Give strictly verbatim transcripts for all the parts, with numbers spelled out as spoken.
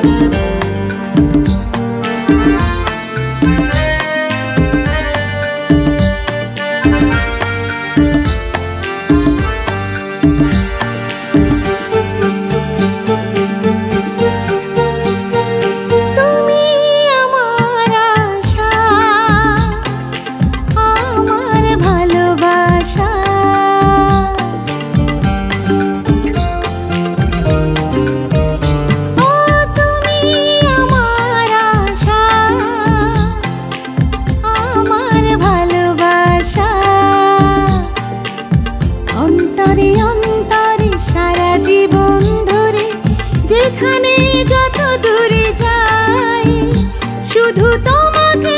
যেখানে যত দূরে যাই শুধু তোমাকে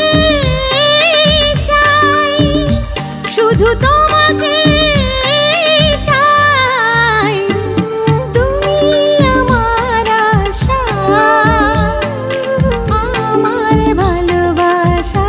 চাই, শুধু তোমাকে চাই। তুমি আমার আশা, আমার ভালোবাসা।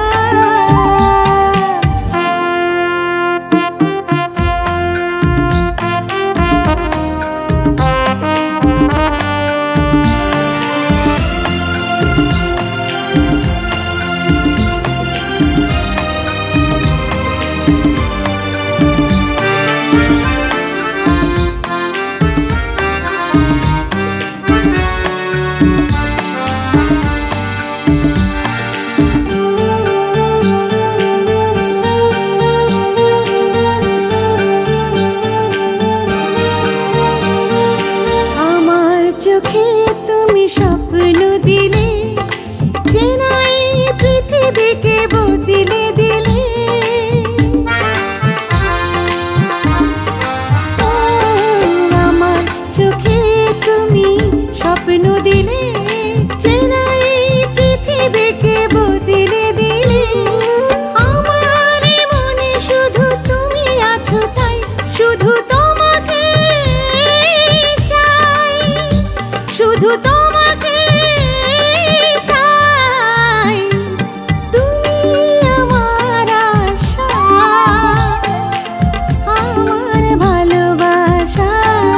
চোখে তুমি স্বপ্ন দিলে, চেনা এই পৃথিবীকে বদলে দিলে। আমার চোখে তুমি স্বপ্ন দিলে, চেনা এই পৃথিবীকে বদলে দিলে। আমার মনে শুধু তুমি আছো, তাই শুধু তোমাকে চাই, শুধু তোমাকে চাই। তুমি আমার আশা, আমার ভালোবাসা।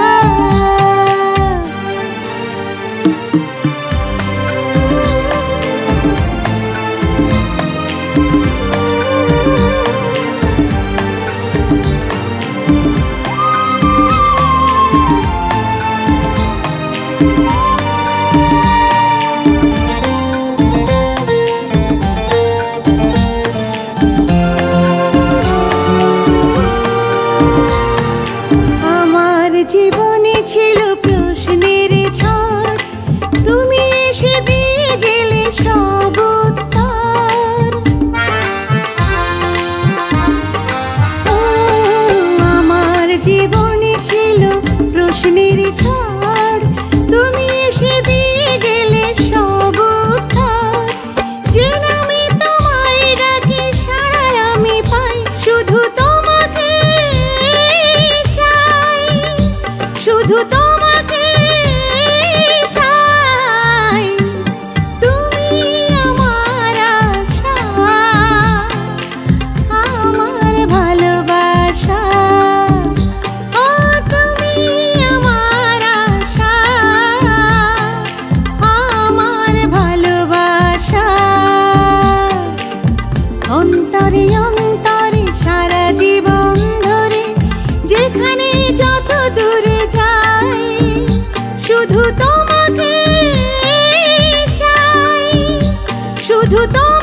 জীবনে ছিল প্রশ্নের ঝড়, তুমি এসে দিয়ে গেলে সব উত্তর। আমার জীবনে ছিল প্রশ্নের ঝড়, তুমি এসে দিয়ে গেলে সব উত্তর। যে নামে তোমায় ডাকি সাড়া আমি পাই, শুধু তোমাকে চাই, শুধু তোমাকে চাই। তুমি আমার আশা, আমার ভালোবাসা। ও তুমি আমার আশা, আমার ভালোবাসা। অন্তরে অন্তরে সারা জীবন ধরে, যেখানে যত দূরে যাই শুধু তোমাকে চাই, শুধু তোমাকে